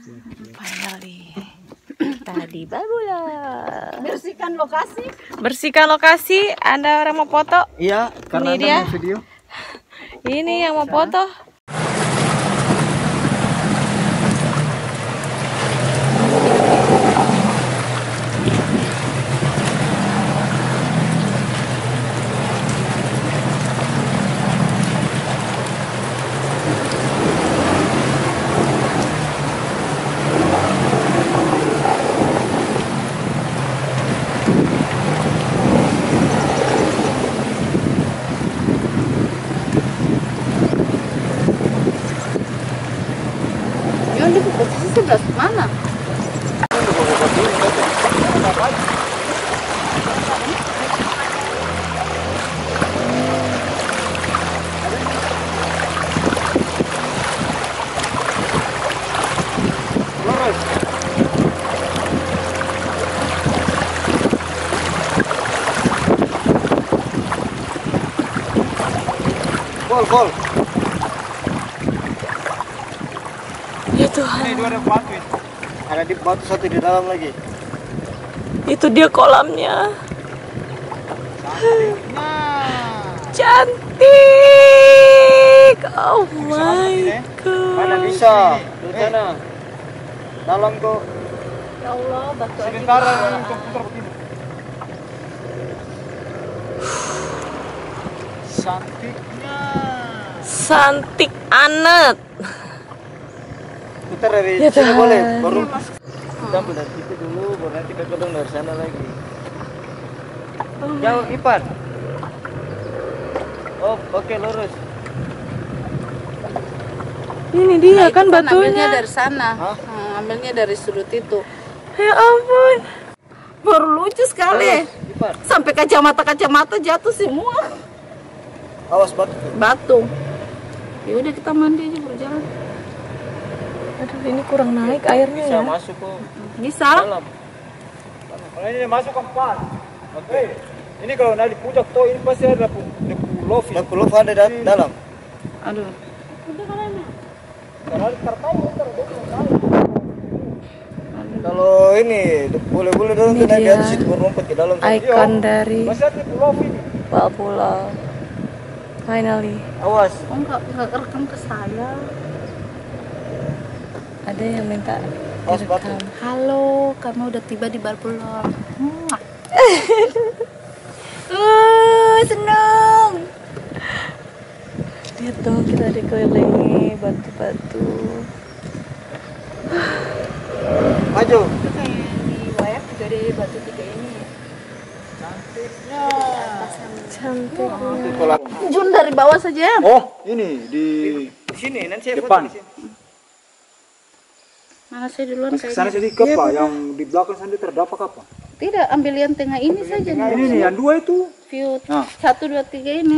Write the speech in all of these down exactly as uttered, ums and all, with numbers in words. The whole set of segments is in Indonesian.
Finally, tadi Babula. Bersihkan lokasi. Bersihkan lokasi. Ada orang mau foto? Iya, karena Ini dia. video. Ini yang mau foto. Yang di posisi sebelah mana? Gol, gol. Ya Tuhan. Ini dua ada batu itu. Ada di batu satu di dalam lagi. Itu dia kolamnya. Cantik. Oh my god. Mana bisa? Di sana. Dalam kok. Ya Allah, batu aja. Sebentar komputer begini. Cantiknya. Santik anet. Putar dari Ya sini Tuhan. boleh, baru kita ambil dari situ dulu, baru nanti ke gedung dari sana lagi. Jauh Ipan. Oh, oke lurus. Ini dia Nah, itu kan ambilnya batunya. dari sana. Hah? Hmm, ambilnya dari sudut itu. Ya ampun. Baru lucu sekali. Ipan. Sampai kacamata-kacamata jatuh semua. Awas batu. Batu. Ya udah kita mandi aja berjalan. Aduh, ini kurang naik airnya Bisa ya. masuk ke Bisa. dalam. Kalau ini masuk ke empat. Oke. Ini kalau nanti puncak toh ini pasti ada pulau. Ada pulau ada di dalam. Aduh. Kalau ini boleh-boleh dong Ini kita di dia. atas situ berlompat ke dalam. Ikon dari Masih ada pulau ini. Babula. Finally, Awas. Oh enggak enggak rekam ke saya. ada yang minta Awas batu. direkam. Halo, kamu udah tiba di Balpulor. Uh, seneng. Lihat dong, kita dikelilingi batu-batu. Maju. Kayak di wayang juga ada batu tiga ini. Cantiknya. Cantiknya. Kolam. Jun dari bawah saja. Oh, ini di sini nanti saya Depan. foto di sini. Mana saya duluan Mas kesana kayaknya. sedikit apa? Yang di belakang sana terdapat apa? Tidak, ambil yang tengah ini saja. Ini nih, yang dua itu. View Nah. satu dua tiga ini.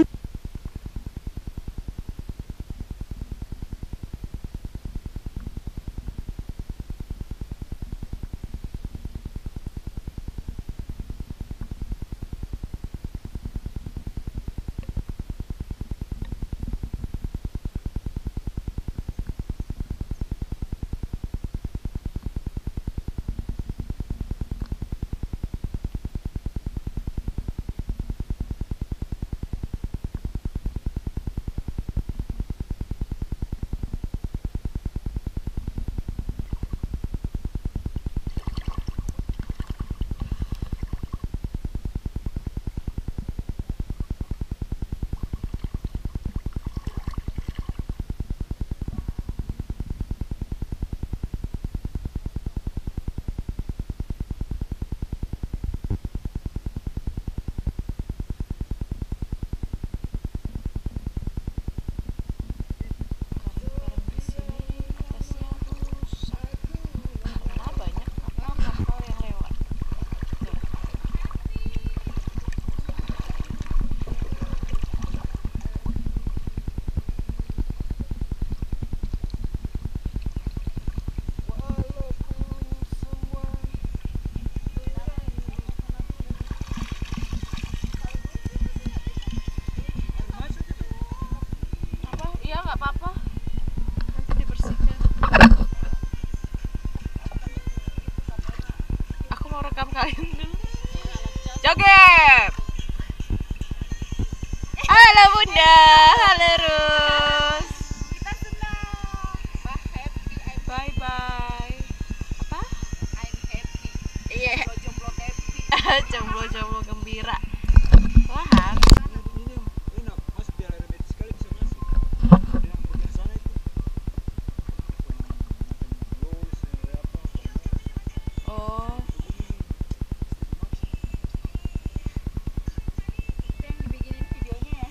rekam kalian dulu. Joget. Halo Bunda, halo Rus. Kita senang. Wah, happy. Bye bye. Apa? I'm happy. Iya. Jomblo happy. Jomblo-jomblo gembira. Wah. Ini enak, masuk biar air mati sekali bisa masuk. Ada yang bagian sana itu. Macam los, apa. Oh. Itu yang dibikinin videonya ya.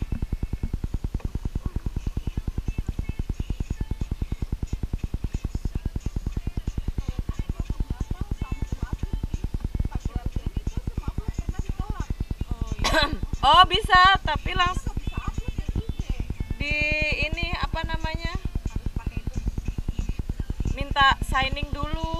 Oh bisa, tapi langsung di ini apa namanya? Minta signing dulu.